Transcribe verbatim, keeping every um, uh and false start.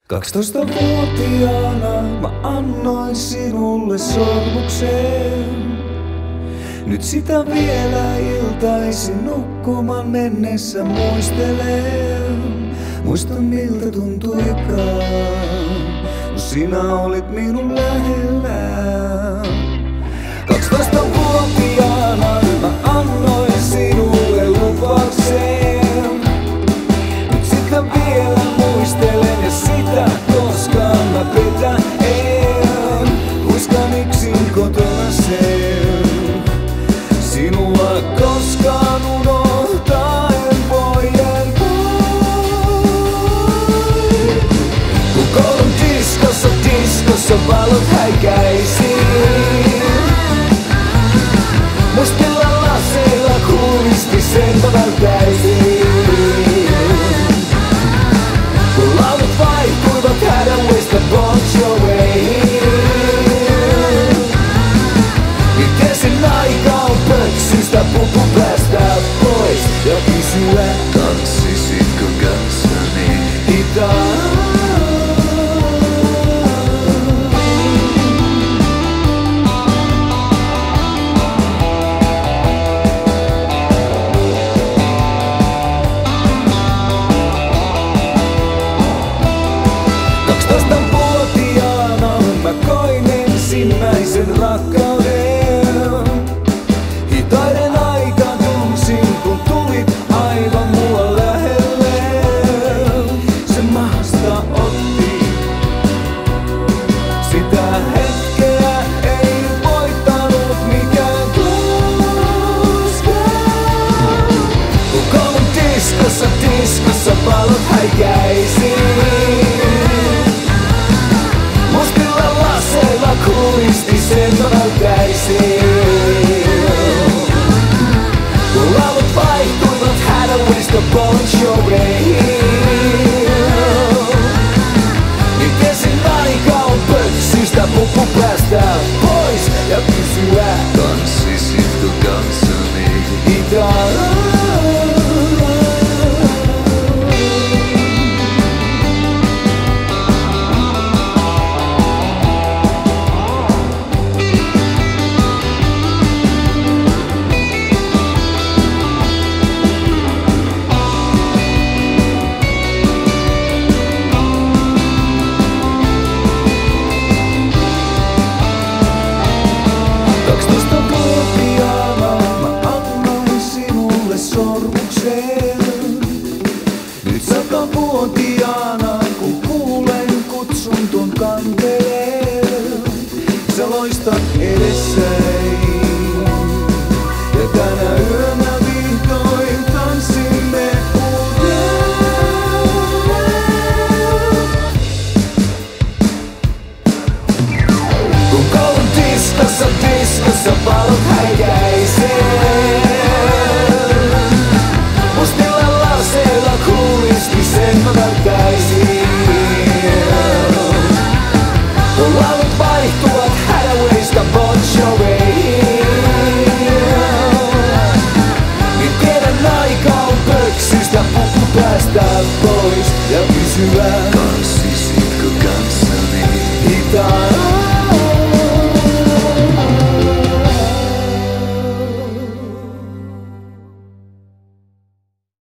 Kaksitoistavuotiaana mä annoin sinulle sormuksen. Nyt sitä vielä iltaisin nukkumaan mennessä muistelen. Muistan miltä tuntuikaan, kun sinä olit minun lähellä. Kaksitoistavuotiaana mä annoin sinulle lupauksen. Nyt sitä vielä muistelen ja sitä koskaan mä petän en. Muistan yksin kotona sen. Sinua koskaan unohtaa en voi en voi. Kun koulun diskossa, diskossa valot häikäisi. Mustilla laseilla kuulisti sen mä välttäisin. Kun laulut vaihtuivat Hathawaysta Bon Joviin. Niin tiesin aika on pöksystä pupu päästää pois ja kysyä, tanssisitko kanssani hitaan. Kaksitoistavuotiaana mä koin ensimmäisen rakkauden. Hitaiden aika tunsin, kun tulit aivan mua lähelle. Se mahasta otti. Sitä hetkeä ei voittanut mikään koskaan. Kun koulun diskossa, diskossa valot häikäisi. Kuulisti sen mä välttäisin. Kun laulut vaihtuivat Hathawaysta Bon Joviin. Niin tiesin aika on pöksystä pupu päästää pois ja kysyä, tanssisitko kanssani hitaan. Nyt satavuotiaana, kun kuulen kutsun ton kanteen, sä loistat